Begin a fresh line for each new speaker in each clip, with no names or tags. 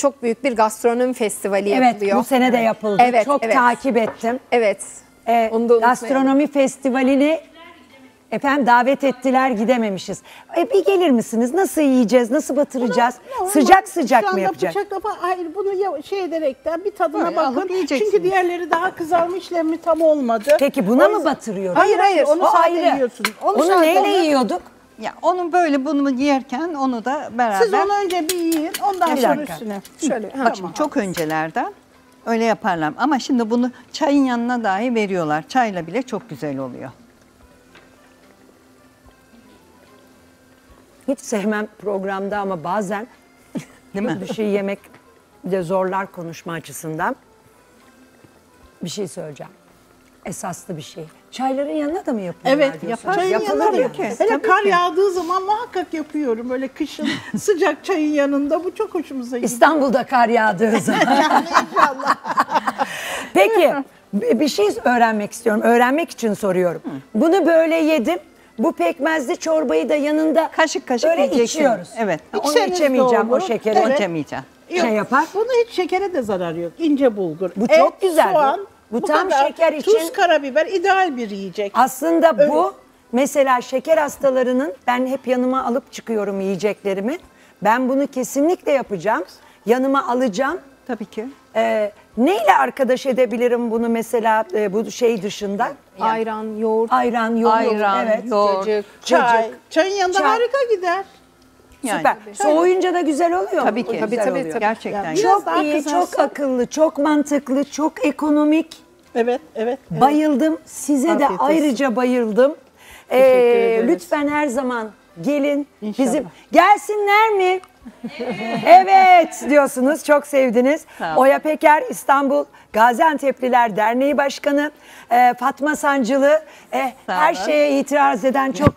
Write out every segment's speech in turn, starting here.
çok büyük bir gastronomi festivali yapılıyor.
Evet, bu sene de yapıldı.
Evet,
çok
evet.
takip ettim.
Evet. Onu da unutmayalım.
Gastronomi festivalini efendim davet ettiler, gidememişiz. Bir gelir misiniz? Nasıl yiyeceğiz? Nasıl batıracağız? Sıcak sıcak mı yapacağız?
Hayır, bunu şey ederekten bir tadına
Böyle
bakın.
alıp yiyeceksiniz.
Çünkü diğerleri daha kızarma işlemi tam olmadı.
Peki buna mı batırıyoruz?
Hayır, onu
O
sade
ayrı.
yiyorsun.
Onu
sade
neyle
yiyorsun.
yiyorduk?
Ya onu böyle bunu yerken onu da beraber.
Siz onu önce bir yiyin, ondan
Bir
sonra
dakika.
üstüne.
Şöyle.
Bak şimdi çok öncelerden öyle yaparlar. Ama şimdi bunu çayın yanına dahi veriyorlar. Çayla bile çok güzel oluyor.
Hiç sevmem programda ama bazen
Değil mi?
bir şey yemek de zorlar konuşma açısından. Bir şey söyleyeceğim. Esaslı bir şey. Çayların yanına da mı yapıyorlar?
Evet,
diyorsunuz?
çayın
Yapılır
yanında
tabii ki.
Hele
Tabii
kar
ki.
yağdığı zaman muhakkak yapıyorum. Böyle kışın sıcak çayın yanında. Bu çok hoşumuza gidiyor.
İstanbul'da kar yağdığı zaman.
İnşallah.
Peki bir şey öğrenmek istiyorum. Öğrenmek için soruyorum. Bunu böyle yedim. Bu pekmezli çorbayı da yanında
Kaşık kaşık
böyle
yiyeceksin.
içiyoruz.
Evet.
Onu
İçseniz de
içemeyeceğim o
olur.
şekeri.
Evet.
İçemeyeceğim.
Şey yapar.
Bunu hiç şekere de zararı yok. İnce bulgur.
Bu çok güzel.
Soğan,
Bu tam
kadar.
şeker için-
Tuz, karabiber ideal bir yiyecek.
Aslında bu mesela şeker hastalarının, ben hep yanıma alıp çıkıyorum yiyeceklerimi. Ben bunu kesinlikle yapacağım. Yanıma alacağım.
Tabii ki.
Neyle arkadaş edebilirim bunu mesela bu şey dışında?
Ayran, yoğurt.
Ayran, yoğurt,
Ayran,
evet.
yoğurt.
Cacık.
Çay. Çayın yanında
Çay.
harika gider.
Yani.
Süper. Soğuyunca da güzel oluyor mu?
Tabii ki.
Tabii,
Güzel
tabii,
oluyor.
tabii.
Gerçekten.
Yani
güzel.
Çok
daha
iyi,
kızarsa-
çok akıllı, çok mantıklı, çok ekonomik.
Evet, evet.
Bayıldım. Size de
Afiyet olsun.
ayrıca bayıldım.
Teşekkür ederiz.
Lütfen her zaman gelin.
İnşallah.
Bizim gelsinler mi? Evet diyorsunuz. Çok sevdiniz.
Sağ olun.
Oya Peker, İstanbul Gaziantep'liler Derneği Başkanı, Fatma Sancılı, her
olun.
şeye itiraz eden çok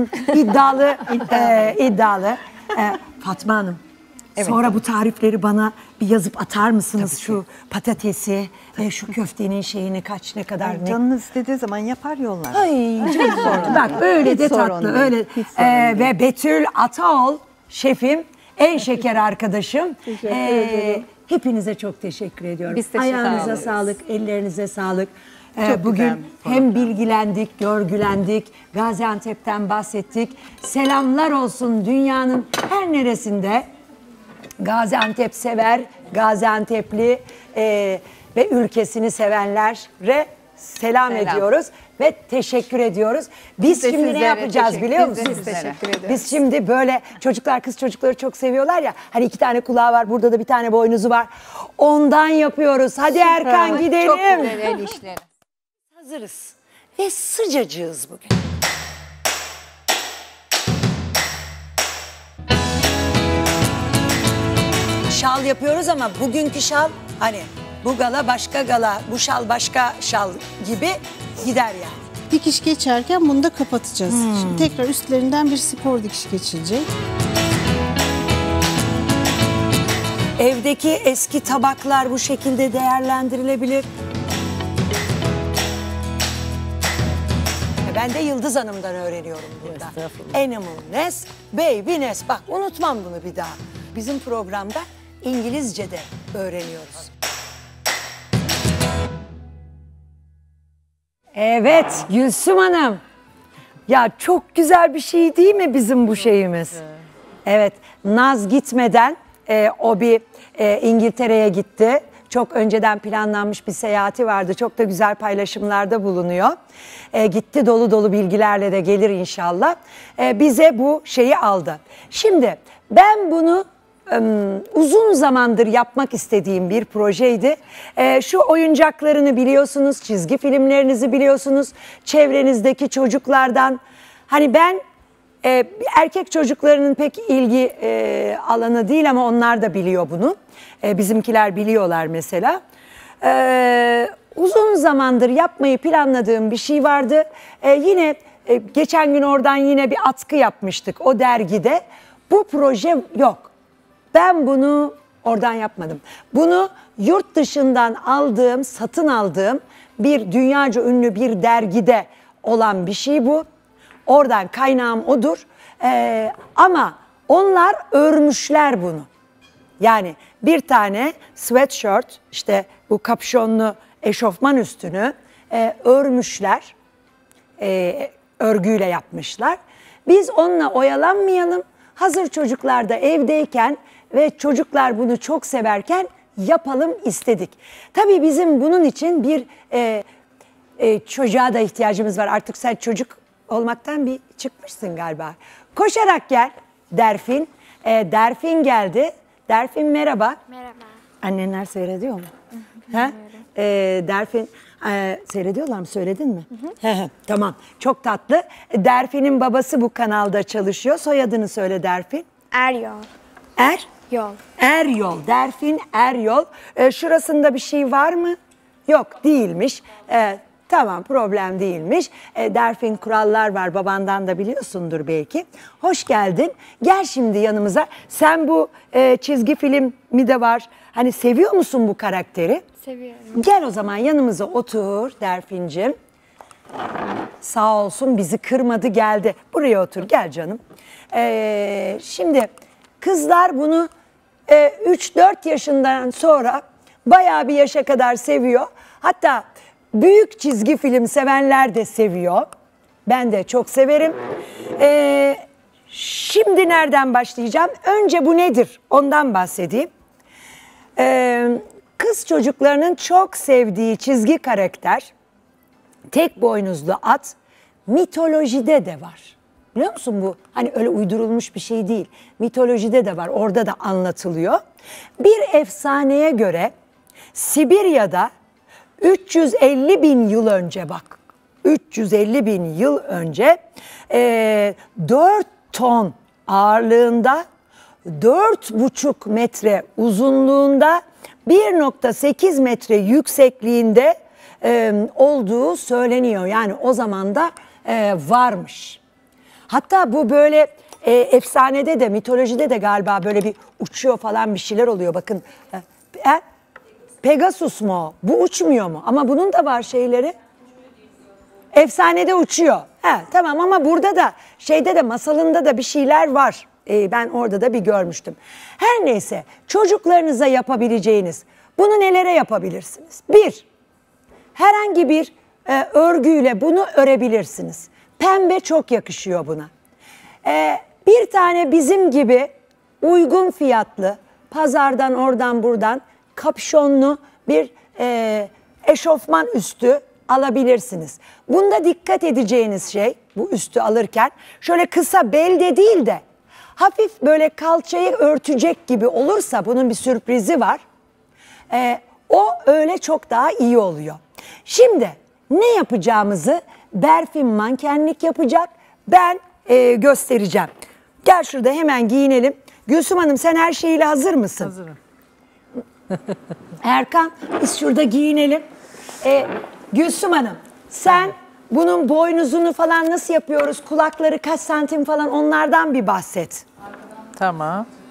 iddialı. Fatma Hanım. Sonra bu tarifleri bana bir yazıp atar mısınız? Şu patatesi, şu köftenin şeyini ne kadar ne?
Canınız istediği zaman yapar yollar.
Ay çok sorun. Bak öyle de
Hiç sorun
tatlı,
değil,
öyle.
hiç sorun değil.
Ve Betül Ataol şefim, en şeker arkadaşım.
ederim.
Hepinize çok teşekkür ediyorum.
Biz teşekkür
Ayağınıza
ederiz.
sağlık, ellerinize sağlık.
Çok
Bugün
güzel bir
hem bilgilendik, görgülendik, Gaziantep'ten bahsettik. Selamlar olsun dünyanın her neresinde. Gaziantep sever, Gaziantep'li ve ülkesini sevenlere selam ediyoruz ve teşekkür ediyoruz. Biz
de
şimdi ne
sizlere
yapacağız
teşekkür
biliyor
ederiz.
musunuz?
Biz teşekkür ederiz.
Biz şimdi böyle çocuklar, kız çocukları çok seviyorlar ya. Hani 2 tane kulağı var, burada da bir tane boynuzu var. Ondan yapıyoruz. Hadi Erkan gidelim.
Çok güzel el işleri.
Hazırız ve sıcacığız bugün. Şal yapıyoruz ama bugünkü şal hani bu gala başka gala, bu şal başka şal gibi gider yani.
Dikiş geçerken bunu da kapatacağız. Şimdi tekrar üstlerinden bir spor dikiş geçilecek.
Evdeki eski tabaklar bu şekilde değerlendirilebilir. Ben de Yıldız Hanım'dan öğreniyorum burada. Animal nest, baby nest. Bak unutmam bunu bir daha. Bizim programda İngilizce de öğreniyoruz. Evet Gülsüm Hanım. Ya çok güzel bir şey değil mi bizim bu şeyimiz? Evet, Naz gitmeden o bir İngiltere'ye gitti. Çok önceden planlanmış bir seyahati vardı. Çok da güzel paylaşımlarda bulunuyor. Gitti dolu dolu bilgilerle de gelir inşallah. Bize bu şeyi aldı. Şimdi ben bunu uzun zamandır yapmak istediğim bir projeydi. Şu oyuncaklarını biliyorsunuz, çizgi filmlerinizi biliyorsunuz. Çevrenizdeki çocuklardan hani ben erkek çocuklarının pek ilgi alanı değil ama onlar da biliyor bunu. Bizimkiler biliyorlar mesela. Uzun zamandır yapmayı planladığım bir şey vardı. Yine geçen gün oradan yine bir atkı yapmıştık o dergide. Bu proje yok. Ben bunu oradan yapmadım. Bunu yurt dışından aldığım, satın aldığım bir dünyaca ünlü bir dergide olan bir şey bu. Oradan kaynağım odur. Ama onlar örmüşler bunu. Yani bir tane sweatshirt, işte bu kapşonlu eşofman üstünü örmüşler. Örgüyle yapmışlar. Biz onunla oyalanmayalım. Hazır çocuklar da evdeyken ve çocuklar bunu çok severken yapalım istedik. Tabii bizim bunun için bir çocuğa da ihtiyacımız var. Artık sen çocuk olmaktan bir çıkmışsın galiba. Koşarak gel Derfin. Derfin geldi. Derfin merhaba.
Merhaba.
Annenler seyrediyor mu? Ha? Derfin seyrediyorlar mı? Söyledin mi? Tamam. Çok tatlı. Derfin'in babası bu kanalda çalışıyor. Soyadını söyle Derfin.
Eryol.
Yol. Eryol. Derfin Eryol. Şurasında bir şey var mı? Yok, değilmiş. Tamam, problem değilmiş. Derfin kurallar var, babandan da biliyorsundur belki. Hoş geldin. Gel şimdi yanımıza. Sen bu çizgi film mi de var? Hani seviyor musun bu karakteri?
Seviyorum.
Gel o zaman yanımıza otur Derfin'cim. Sağ olsun bizi kırmadı geldi. Buraya otur gel canım. Şimdi kızlar bunu 3-4 yaşından sonra bayağı bir yaşa kadar seviyor. Hatta büyük çizgi film sevenler de seviyor. Ben de çok severim. Şimdi nereden başlayacağım? Önce bu nedir? Ondan bahsedeyim. Kız çocuklarının çok sevdiği çizgi karakter, tek boynuzlu at, mitolojide de var. Biliyor musun bu? Hani öyle uydurulmuş bir şey değil. Mitolojide de var. Orada da anlatılıyor. Bir efsaneye göre Sibirya'da 350 bin yıl önce 350 bin yıl önce 4 ton ağırlığında 4,5 metre uzunluğunda 1,8 metre yüksekliğinde olduğu söyleniyor. Yani o zaman da varmış. Hatta bu böyle efsanede de mitolojide de galiba böyle bir uçuyor falan bir şeyler oluyor. Bakın Pegasus mu o? Bu uçmuyor mu? Ama bunun da var şeyleri. Efsanede uçuyor. Tamam ama burada da şeyde de masalında da bir şeyler var. Ben orada da bir görmüştüm. Her neyse çocuklarınıza yapabileceğiniz bunu nelere yapabilirsiniz? Bir, herhangi bir örgüyle bunu örebilirsiniz. Pembe çok yakışıyor buna. Bir tane bizim gibi uygun fiyatlı pazardan oradan buradan kapşonlu bir eşofman üstü alabilirsiniz. Bunda dikkat edeceğiniz şey bu üstü alırken şöyle kısa belde değil de hafif böyle kalçayı örtecek gibi olursa bunun bir sürprizi var. O öyle çok daha iyi oluyor. Şimdi ne yapacağımızı Derfin mankenlik yapacak. Ben göstereceğim. Gel şurada hemen giyinelim. Gülsüm Hanım sen her şeyiyle hazır mısın?
Hazırım.
Erkan biz şurada giyinelim. Gülsüm Hanım sen bunun boynuzunu falan nasıl yapıyoruz? Kulakları kaç santim falan onlardan bir bahset.
Tamam.